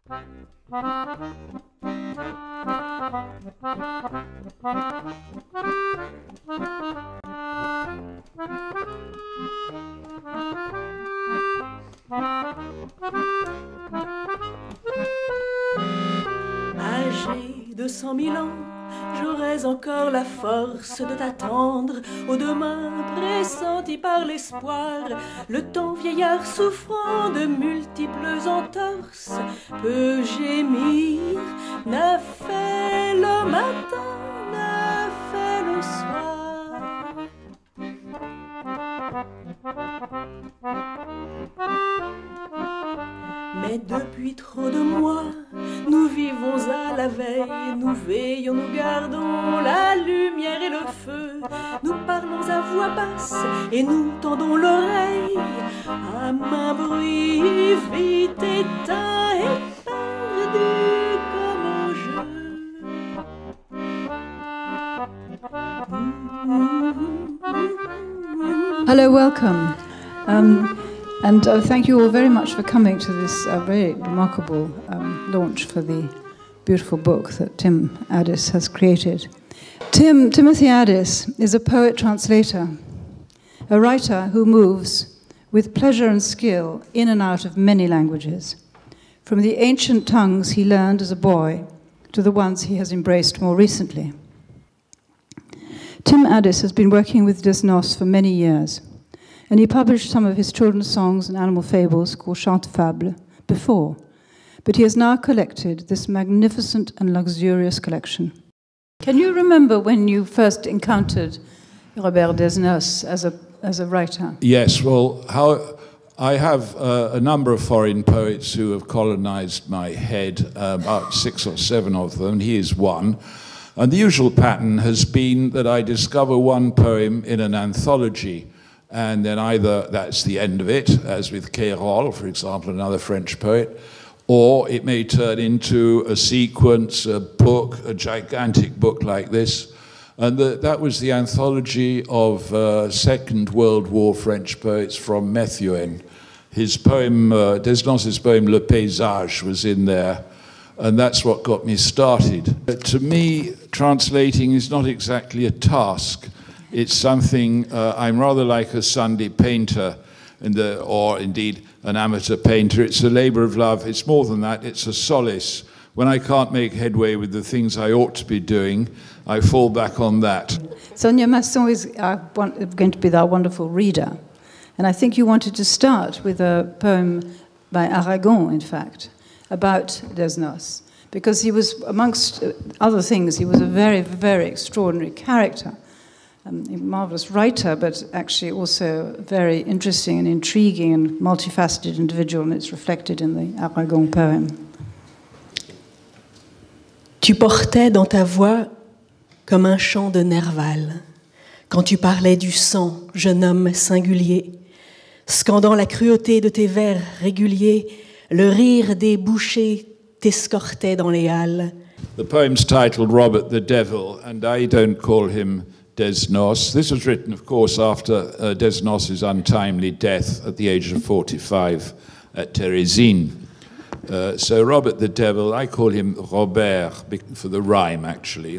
Âgé de 100 000 ans, j'aurais encore la force de t'attendre au demain pressenti par l'espoir. Le temps vieillard souffrant de multiples entorses peut gémir, n'a fait le matin, n'a fait le soir. Mais depuis trop de mois, nous vivons à la veille, nous veillons, nous gardons la lumière et le feu. Nous parlons à voix basse et nous tendons l'oreille à main bruit vite éteint et perdu comme au jeu. Hello, welcome. And thank you all very much for coming to this very remarkable launch for the beautiful book that Tim Addis has created. Timothy Addis is a poet-translator, a writer who moves with pleasure and skill in and out of many languages, from the ancient tongues he learned as a boy to the ones he has embraced more recently. Tim Addis has been working with Desnos for many years, and he published some of his children's songs and animal fables called Chants Fables before, but he has now collected this magnificent and luxurious collection. Can you remember when you first encountered Robert Desnos as a writer? Yes, well, I have a number of foreign poets who have colonized my head, about 6 or 7 of them, he is one. And the usual pattern has been that I discover one poem in an anthology, and then either that's the end of it, as with Quérol, for example, another French poet, or it may turn into a sequence, a book, a gigantic book like this. And that was the anthology of Second World War French poets from Methuen. His poem, Desnos's poem Le Paysage, was in there, and that's what got me started. To me, translating is not exactly a task. It's something, I'm rather like a Sunday painter, or indeed an amateur painter. It's a labor of love. It's more than that, it's a solace. When I can't make headway with the things I ought to be doing, I fall back on that. Sonia Masson is going to be our wonderful reader. And I think you wanted to start with a poem by Aragon, in fact, about Desnos, because he was, amongst other things, he was a very, very extraordinary character. A marvelous writer, but actually also a very interesting and intriguing and multifaceted individual, and it's reflected in the Aragon poem. Tu portais dans ta voix comme un chant de Nerval, quand tu parlais du sang, jeune homme singulier, scandant la cruauté de tes vers réguliers, le rire des bouchers t'escortait dans les halles. The poem's titled Robert the Devil, and I don't call him Desnos. This was written, of course, after Desnos's untimely death at the age of 45 at Terezin. So Robert the Devil, I call him Robert for the rhyme, actually.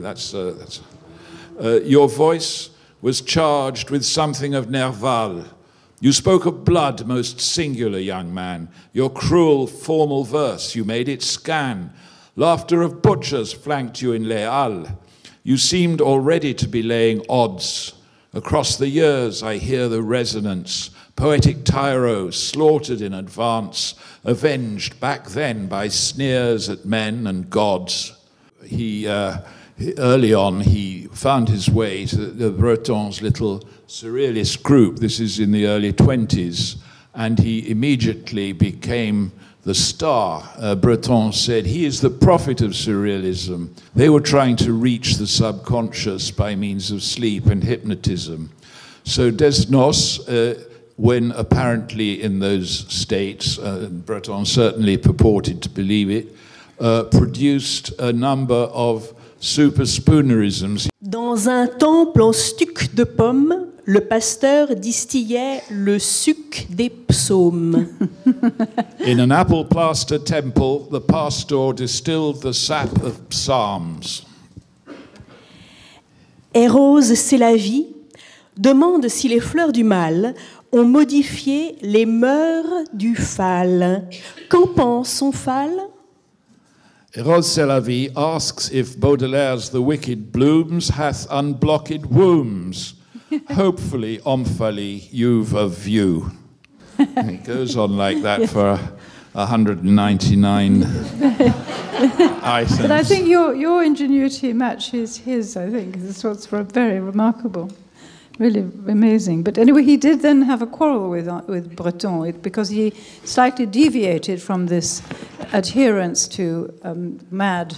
Your voice was charged with something of Nerval. You spoke of blood, most singular, young man. Your cruel, formal verse, you made it scan. Laughter of butchers flanked you in Les Halles. You seemed already to be laying odds. Across the years I hear the resonance. Poetic tyro slaughtered in advance, avenged back then by sneers at men and gods. Early on, he found his way to the Bretons' little surrealist group. This is in the early 20s, and he immediately became the star. Breton said, he is the prophet of surrealism. They were trying to reach the subconscious by means of sleep and hypnotism. So Desnos, when apparently in those states, Breton certainly purported to believe it, produced a number of super spoonerisms. Dans un temple en stuc de pommes, le pasteur distillait le suc des psaumes. In an apple plaster temple, the pastor distilled the sap of psalms. Érose, c'est la vie, demande si les fleurs du mal ont modifié les mœurs du Phal. Qu'en pense son Phal? Eros Selavi asks if Baudelaire's The Wicked Blooms hath unblocked wombs. Hopefully, Omphale, you've a view. It goes on like that for 199 items. But I think your ingenuity matches his, I think. That's what's very remarkable. Really amazing. But anyway, he did then have a quarrel with Breton because he slightly deviated from this adherence to mad,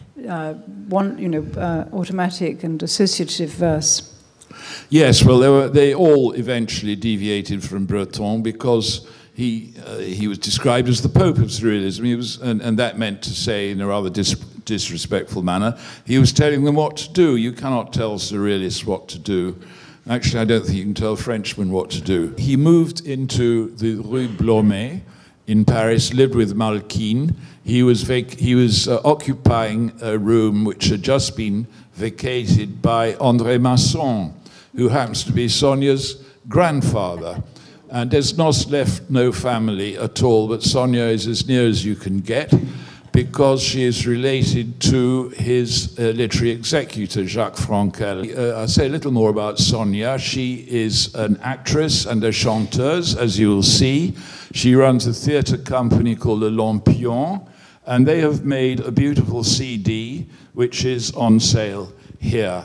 automatic and associative verse. Yes, well, they all eventually deviated from Breton because he was described as the Pope of Surrealism. He was, and that meant to say, in a rather disrespectful manner, he was telling them what to do. You cannot tell Surrealists what to do. Actually, I don't think you can tell Frenchmen what to do. He moved into the Rue Blomet in Paris, lived with Malkine. He was occupying a room which had just been vacated by André Masson, who happens to be Sonia's grandfather. And Desnos left no family at all, but Sonia is as near as you can get, because she is related to his literary executor, Jacques Frankel. I'll say a little more about Sonia. She is an actress and a chanteuse, as you will see. She runs a theatre company called Le Lampion, and they have made a beautiful CD, which is on sale here.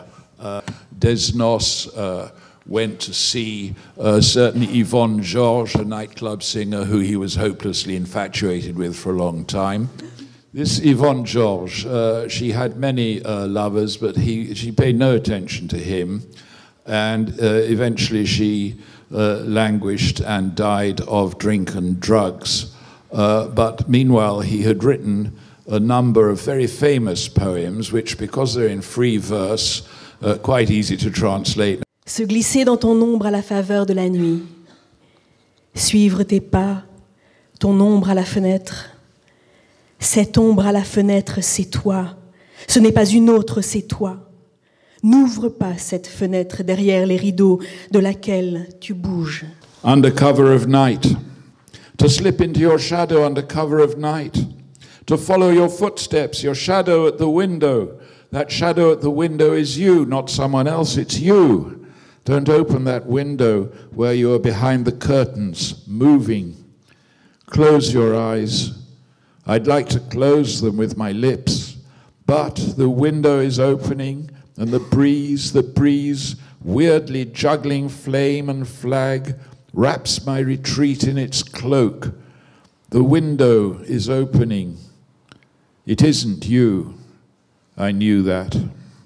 Desnos went to see certainly Yvonne Georges, a nightclub singer who he was hopelessly infatuated with for a long time. This Yvonne Georges, she had many lovers, but she paid no attention to him. And eventually she languished and died of drink and drugs. But meanwhile, he had written a number of very famous poems, which, because they're in free verse, quite easy to translate. Se glisser dans ton ombre à la faveur de la nuit. Suivre tes pas, ton ombre à la fenêtre. Cette ombre à la fenêtre, c'est toi. Ce n'est pas une autre, c'est toi. N'ouvre pas cette fenêtre derrière les rideaux de laquelle tu bouges. Under cover of night. To slip into your shadow under cover of night. To follow your footsteps, your shadow at the window. That shadow at the window is you, not someone else, it's you. Don't open that window where you are behind the curtains, moving. Close your eyes. I'd like to close them with my lips, but the window is opening, and the breeze, weirdly juggling flame and flag, wraps my retreat in its cloak. The window is opening. It isn't you. I knew that.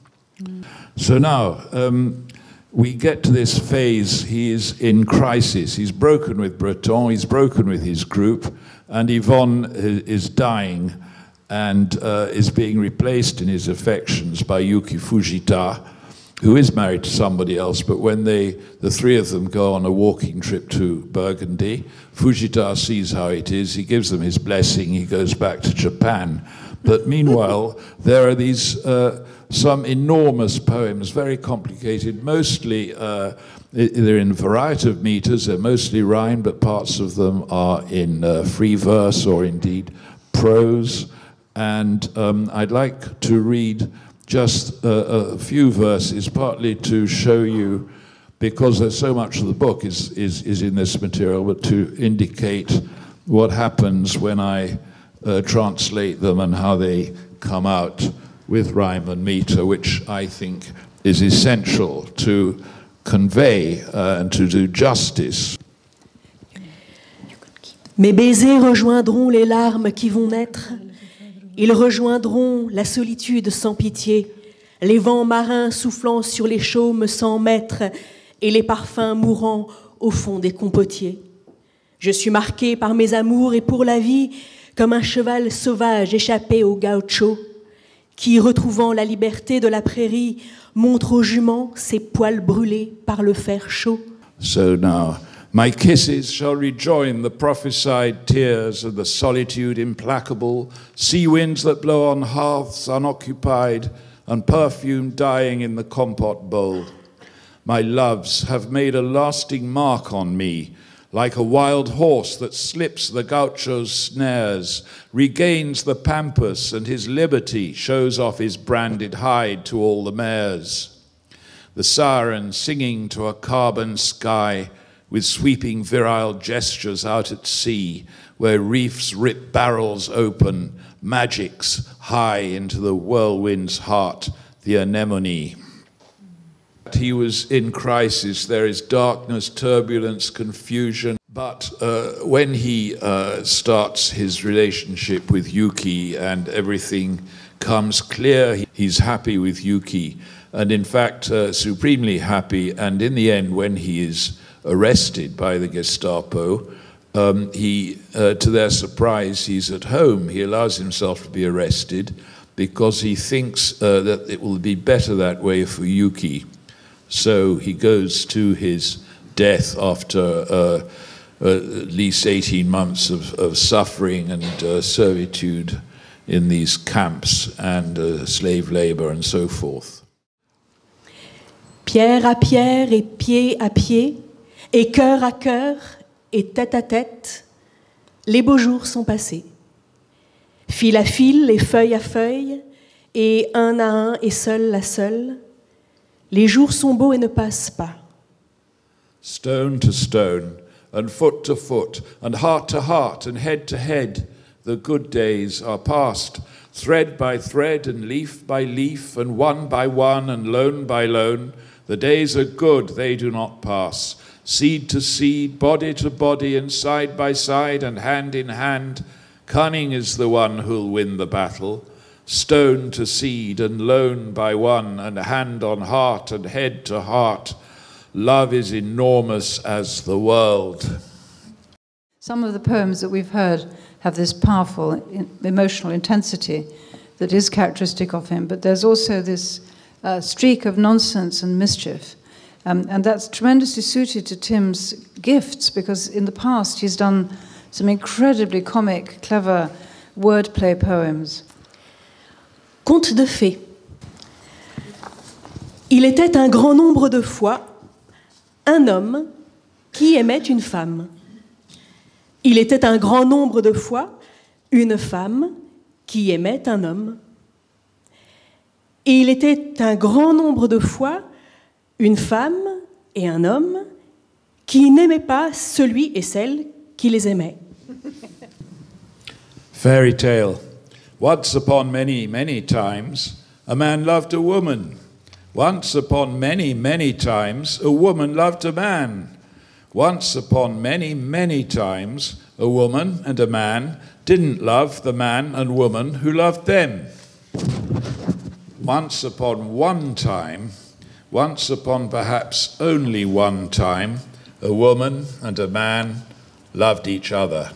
So now, we get to this phase. He is in crisis. He's broken with Breton, he's broken with his group, and Yvonne is dying and is being replaced in his affections by Yuki Fujita, who is married to somebody else, but when the three of them go on a walking trip to Burgundy, Fujita sees how it is, he gives them his blessing, he goes back to Japan. But meanwhile, there are these some enormous poems, very complicated, mostly they're in a variety of meters, they're mostly rhyme, but parts of them are in free verse or indeed prose. And I'd like to read just a few verses, partly to show you, because there's so much of the book is in this material, but to indicate what happens when I translate them and how they come out with rhyme and meter, which I think is essential to convey and to do justice. Mes baisers rejoindront les larmes qui vont naître. Ils rejoindront la solitude sans pitié, les vents marins soufflant sur les chaumes sans maître et les parfums mourant au fond des compotiers. Je suis marqué par mes amours et pour la vie comme un cheval sauvage échappé au gaucho qui, retrouvant la liberté de la prairie, montre aux juments ses poils brûlés par le fer chaud. So now, my kisses shall rejoin the prophesied tears of the solitude implacable, sea winds that blow on hearths unoccupied, and perfume dying in the compote bowl. My loves have made a lasting mark on me, like a wild horse that slips the gaucho's snares, regains the pampas, and his liberty shows off his branded hide to all the mares. The siren singing to a carbon sky, with sweeping virile gestures out at sea, where reefs rip barrels open, magics high into the whirlwind's heart, the anemone. He was in crisis. There is darkness, turbulence, confusion. But when he starts his relationship with Yuki and everything comes clear, he's happy with Yuki. And in fact, supremely happy. And in the end, when he is arrested by the Gestapo, to their surprise, he's at home. He allows himself to be arrested because he thinks that it will be better that way for Yuki. So he goes to his death after at least 18 months of suffering and servitude in these camps and slave labor and so forth. Pierre à pierre et pied à pied, et cœur à cœur et tête à tête, les beaux jours sont passés. Fil à fil et feuille à feuille, et un à un et seul à seul, les jours sont beaux et ne passent pas. Stone to stone, and foot to foot, and heart to heart, and head to head, the good days are past, thread by thread, and leaf by leaf, and one by one, and lone by lone. The days are good, they do not pass. Seed to seed, body to body, and side by side, and hand in hand, cunning is the one who'll win the battle. Stone to seed, and lone by one, and hand on heart, and head to heart. Love is enormous as the world. Some of the poems that we've heard have this powerful emotional intensity that is characteristic of him, but there's also this streak of nonsense and mischief. And that's tremendously suited to Tim's gifts, because in the past he's done some incredibly comic, clever wordplay poems. Conte de fées. Il était un grand nombre de fois un homme qui aimait une femme. Il était un grand nombre de fois une femme qui aimait un homme. Et il était un grand nombre de fois une femme et un homme qui n'aimaient pas celui et celle qui les aimait. Fairy tale. Once upon many, many times, a man loved a woman. Once upon many, many times, a woman loved a man. Once upon many, many times, a woman and a man didn't love the man and woman who loved them. Once upon one time, once upon perhaps only one time, a woman and a man loved each other.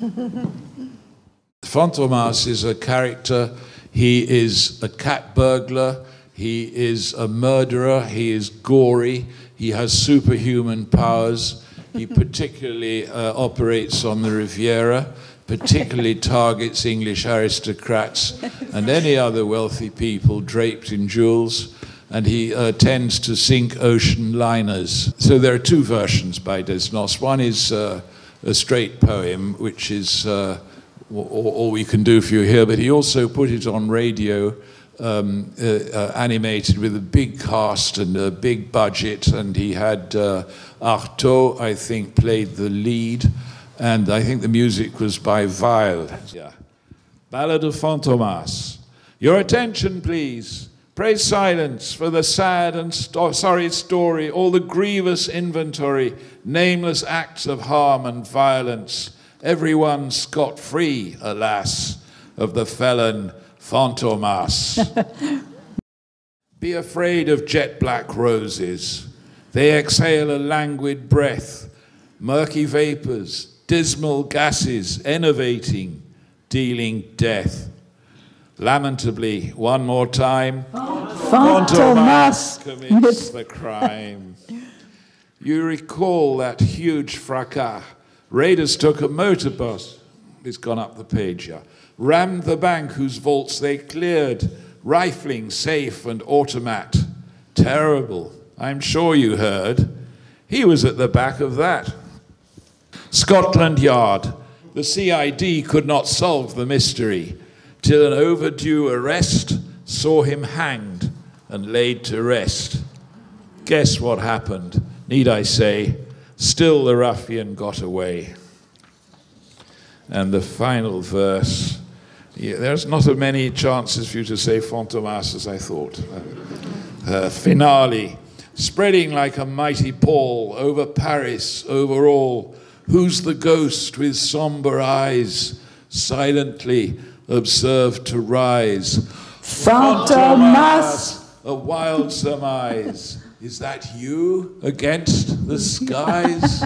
Fantomas is a character. He is a cat burglar. He is a murderer. He is gory. He has superhuman powers. He particularly operates on the Riviera, particularly targets English aristocrats and any other wealthy people draped in jewels. And he tends to sink ocean liners. So there are two versions by Desnos. One is a straight poem, which is all we can do for you here, but he also put it on radio, animated with a big cast and a big budget, and he had Artaud, I think, played the lead, and I think the music was by Weil. Yeah. Ballad of Fantomas. Your attention, please. Pray silence for the sad and sorry story, all the grievous inventory, nameless acts of harm and violence, everyone scot-free, alas, of the felon Fantomas. Be afraid of jet-black roses. They exhale a languid breath, murky vapors, dismal gases, enervating, dealing death. Lamentably, one more time, Fantomas commits the crime. You recall that huge fracas. Raiders took a motor bus, it's gone up the page here, rammed the bank whose vaults they cleared, rifling safe and automat. Terrible. I'm sure you heard. He was at the back of that. Scotland Yard. The CID could not solve the mystery till an overdue arrest saw him hanged and laid to rest. Guess what happened? Need I say? Still the ruffian got away. And the final verse. There's not as many chances for you to say Fantomas as I thought. Finale. Spreading like a mighty pall over Paris, over all. Who's the ghost with somber eyes, silently observed to rise? Fantomas! A wild surmise. Is that you against the skies?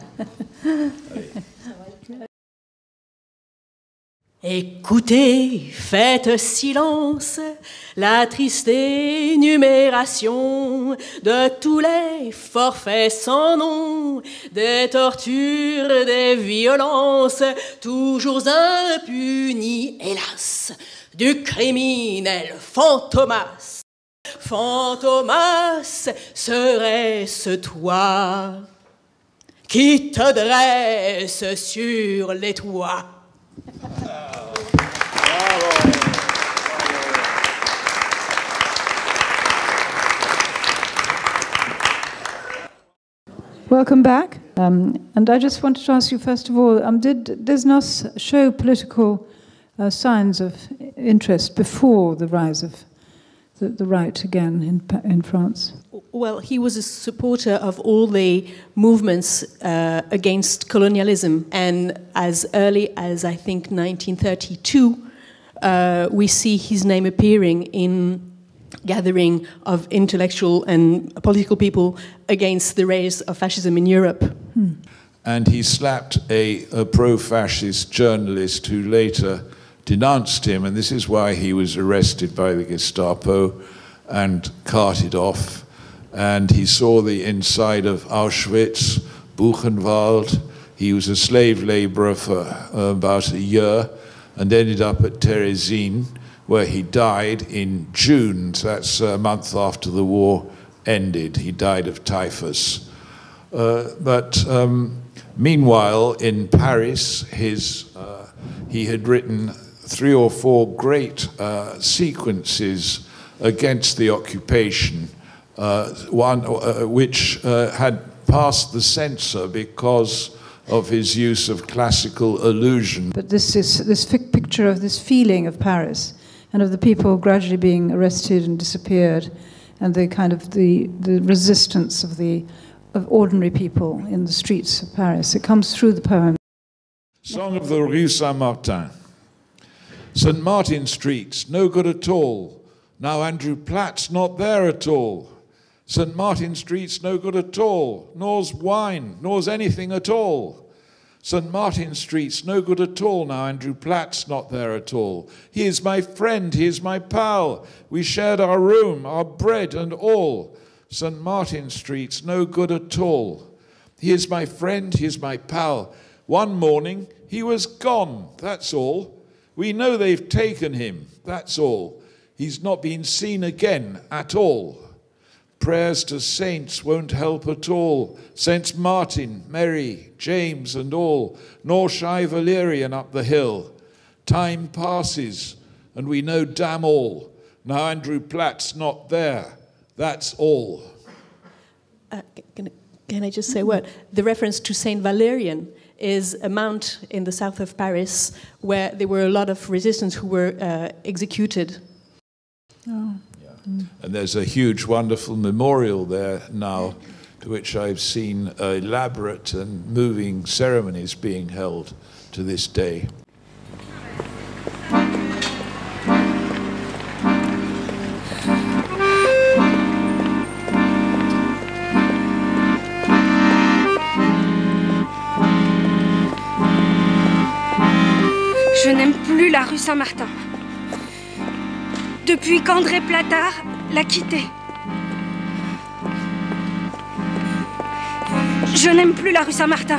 Écoutez, faites silence, la triste énumération de tous les forfaits sans nom, des tortures, des violences, toujours impunies, hélas, du criminel Fantomas. Fantomas, serait-ce toi qui te dresse sur les toits? Welcome back. And I just wanted to ask you, first of all, did Desnos show political signs of interest before the rise of the right again in France? Well, he was a supporter of all the movements against colonialism. And as early as, I think, 1932, we see his name appearing in gathering of intellectual and political people against the rise of fascism in Europe. And he slapped a pro-fascist journalist who later denounced him, and this is why he was arrested by the Gestapo and carted off. And he saw the inside of Auschwitz, Buchenwald. He was a slave laborer for about a year and ended up at Terezin, where he died in June. So that's a month after the war ended. He died of typhus. But meanwhile, in Paris, he had written 3 or 4 great sequences against the occupation, one which had passed the censor because of his use of classical allusion. But this picture of this feeling of Paris and of the people gradually being arrested and disappeared, and the kind of the resistance of ordinary people in the streets of Paris. It comes through the poem. Song of the Rue Saint-Martin. St. Martin Street's no good at all. Now Andrew Platt's not there at all. St. Martin Street's no good at all. Nor's wine, nor's anything at all. St. Martin Street's no good at all. Now Andrew Platt's not there at all. He is my friend, he is my pal. We shared our room, our bread and all. St. Martin Street's no good at all. He is my friend, he is my pal. One morning, he was gone, that's all. We know they've taken him, that's all. He's not been seen again at all. Prayers to saints won't help at all. Saints Martin, Mary, James and all, nor shy Valerian up the hill. Time passes, and we know damn all. Now Andrew Platt's not there, that's all. Can I just say a word? The reference to Saint Valerian is a mount in the south of Paris where there were a lot of resistance who were executed. Oh. And there's a huge, wonderful memorial there now, to which I've seen elaborate and moving ceremonies being held to this day. Je n'aime plus la rue Saint-Martin. depuis qu'André Platard l'a quitté. Je n'aime plus la rue Saint-Martin.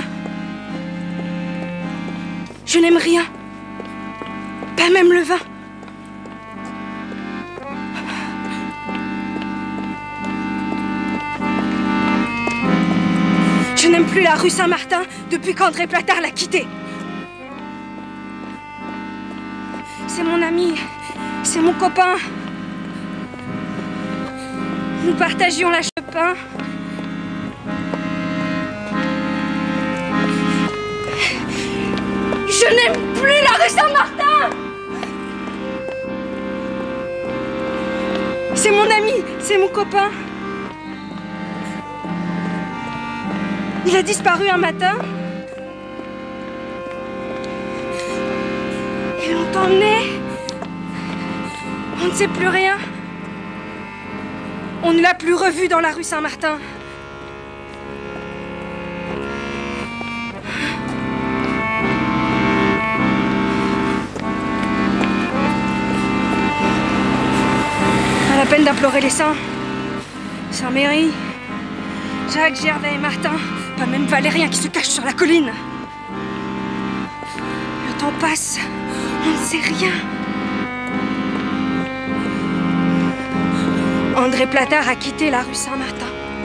Je n'aime rien. Pas même le vin. Je n'aime plus la rue Saint-Martin depuis qu'André Platard l'a quitté. C'est mon ami, c'est mon copain. Nous partagions la Chopin. Je n'aime plus la rue Saint-Martin. C'est mon ami, c'est mon copain. Il a disparu un matin. Ils l'ont emmené. On ne sait plus rien. On ne l'a plus revu dans la rue Saint-Martin. Pas la peine d'implorer les saints. Saint-Méry, Jacques, Gervais et Martin, pas même Valérien qui se cache sur la colline. Le temps passe, on ne sait rien. André Platard a quitté la rue Saint-Martin.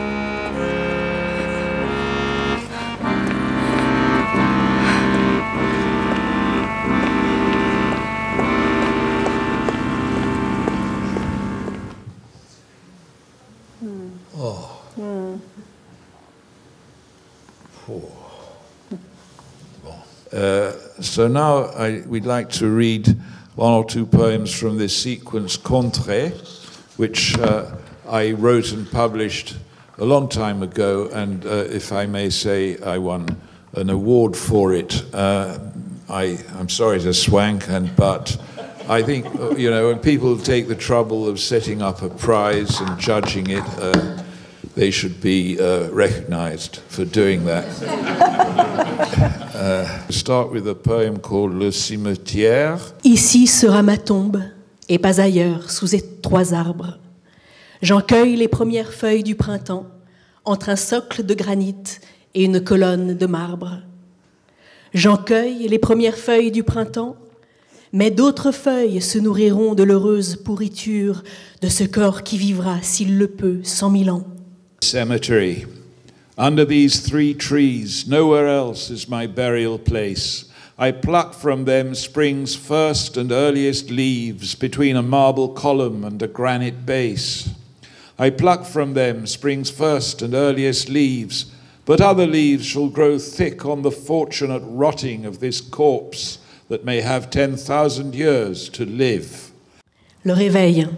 So now we'd like to read one or two poems from this sequence Contrée, which I wrote and published a long time ago, and if I may say, I won an award for it. I'm sorry to swank, but I think, when people take the trouble of setting up a prize and judging it, they should be recognized for doing that. Start with a poem called Le Cimetière. Ici sera ma tombe, et pas ailleurs, sous ces 3 arbres. J'en cueille les premières feuilles du printemps, entre un socle de granit et une colonne de marbre. J'en cueille les premières feuilles du printemps, mais d'autres feuilles se nourriront de l'heureuse pourriture de ce corps qui vivra, s'il le peut, 100 000 ans. Cemetery. Under these 3 trees, nowhere else is my burial place. I pluck from them spring's first and earliest leaves between a marble column and a granite base. I pluck from them spring's first and earliest leaves, but other leaves shall grow thick on the fortunate rotting of this corpse that may have 10,000 years to live. Le réveil.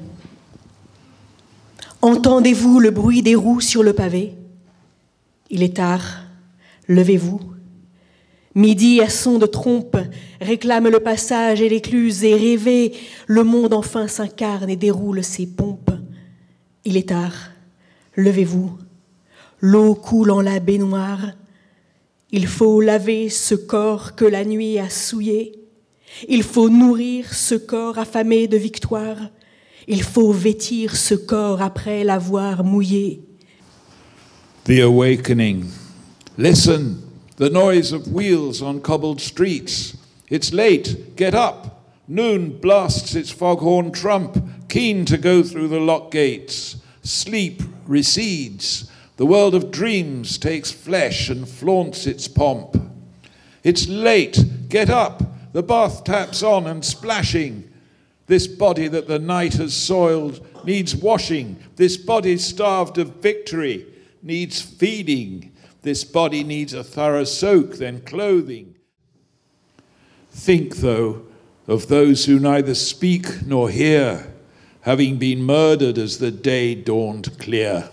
Entendez-vous le bruit des roues sur le pavé? Il est tard, levez-vous. Midi à son de trompe réclame le passage et l'écluse et rêvez, le monde enfin s'incarne et déroule ses pompes. Il est tard, levez-vous. L'eau coule en la baignoire. Il faut laver ce corps que la nuit a souillé. Il faut nourrir ce corps affamé de victoire. Il faut vêtir ce corps après l'avoir mouillé. The awakening. Listen, the noise of wheels on cobbled streets. It's late, get up. Noon blasts its foghorn trump, keen to go through the lock gates. Sleep recedes. The world of dreams takes flesh and flaunts its pomp. It's late, get up. The bath taps on and splashing. This body that the night has soiled needs washing. This body starved of victory needs feeding. This body needs a thorough soak, then clothing. Think, though, of those who neither speak nor hear, having been murdered as the day dawned clear.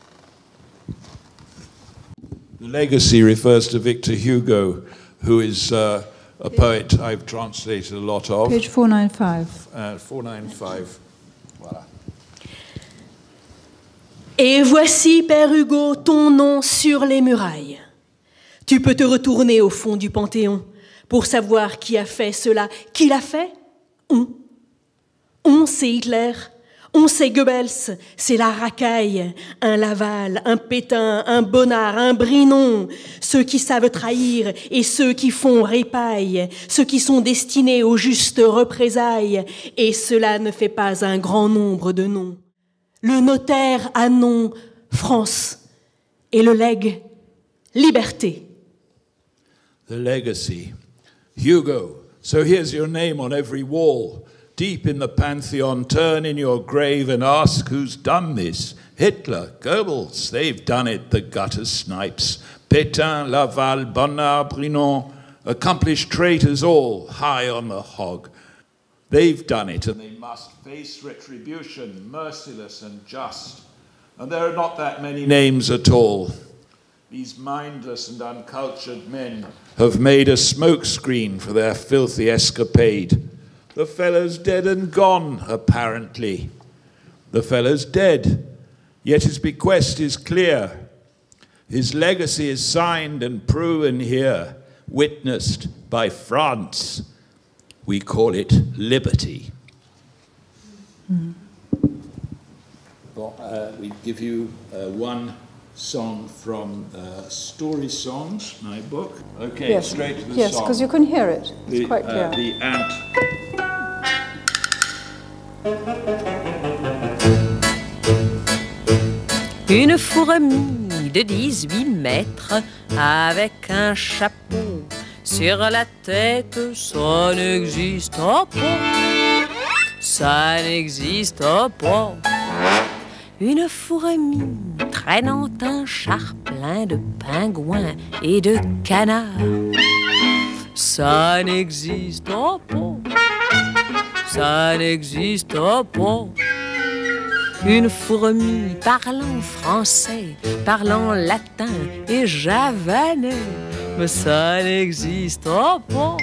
The legacy refers to Victor Hugo, who is a poet I've translated a lot of. Page 495. 495. Voilà. Et voici, Père Hugo, ton nom sur les murailles. Tu peux te retourner au fond du Panthéon pour savoir qui a fait cela. Qui l'a fait? On c'est Hitler, on sait Goebbels, c'est la racaille, un Laval, un Pétain, un Bonnard, un Brinon, ceux qui savent trahir et ceux qui font répaille, ceux qui sont destinés aux justes représailles, et cela ne fait pas un grand nombre de noms. Le notaire a nom France et le legs liberté. The legacy. Hugo, so here's your name on every wall. Deep in the pantheon, turn in your grave and ask who's done this. Hitler, Goebbels, they've done it, the gutter snipes. Pétain, Laval, Bonnard, Brinon, accomplished traitors all, high on the hog. They've done it, and they must face retribution, merciless and just. And there are not that many names at all. These mindless and uncultured men have made a smokescreen for their filthy escapade. The fellow's dead and gone, apparently. The fellow's dead, yet his bequest is clear. His legacy is signed and proven here, witnessed by France. We call it liberty. We give you one song from Story Songs, my book. Okay, yes. Straight to the song. Yes, because you can hear it. It's quite clear. The ant. Une fourmi de 18 mètres avec un chapeau sur la tête, ça n'existe pas. Ça n'existe pas. Une fourmi traînant un char plein de pingouins et de canards. Ça n'existe pas. Ça n'existe pas. Une fourmi parlant français, parlant latin et javanais. Mais ça n'existe pas.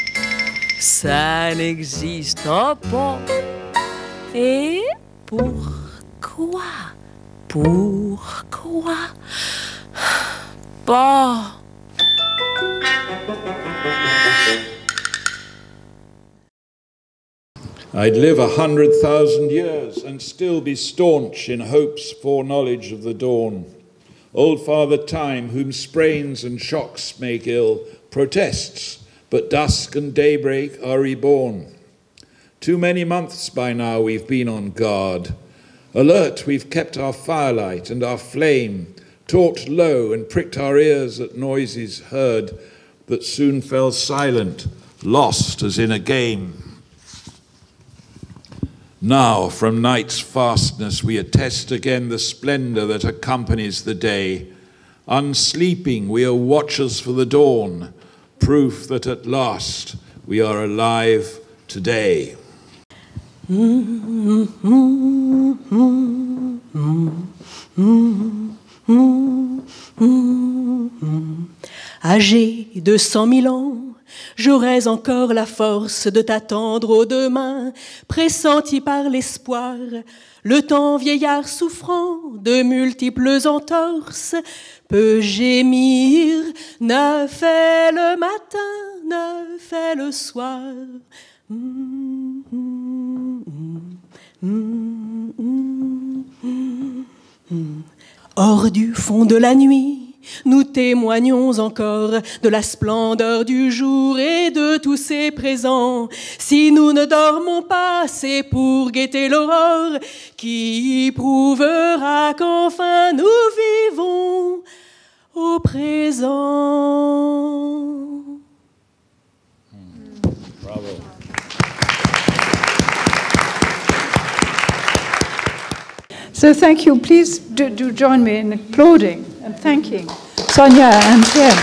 Ça n'existe pas. Et pourquoi? Pourquoi pas? I'd live 100,000 years and still be staunch in hope's foreknowledge of the dawn. Old Father Time, whom sprains and shocks make ill, protests, but dusk and daybreak are reborn. Too many months by now we've been on guard. Alert, we've kept our firelight and our flame, talked low and pricked our ears at noises heard that soon fell silent, lost as in a game. Now, from night's fastness, we attest again the splendor that accompanies the day. Unsleeping, we are watchers for the dawn, proof that at last we are alive today. Âgé de 100 000 ans, j'aurais encore la force de t'attendre au demain, pressenti par l'espoir. Le temps vieillard souffrant de multiples entorses peut gémir, ne fait le matin, ne fait le soir. Hors du fond de la nuit, nous témoignons encore de la splendeur du jour et de tous ses présents. Si nous ne dormons pas, c'est pour guetter l'aurore qui prouvera qu'enfin nous vivons au présent. Bravo. So thank you. Please do join me in applauding and thanking Sonia and Tim.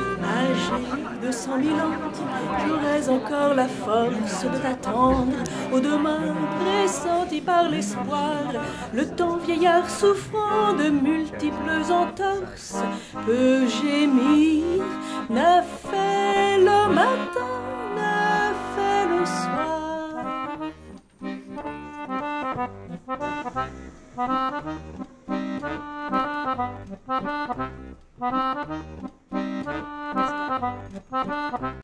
De 100 000 ans, j'aurais encore la force de t'attendre au demain pressenti par l'espoir. Le temps vieillard souffrant de multiples entorses peut gémir, n'a fait le matin, n'a fait le soir.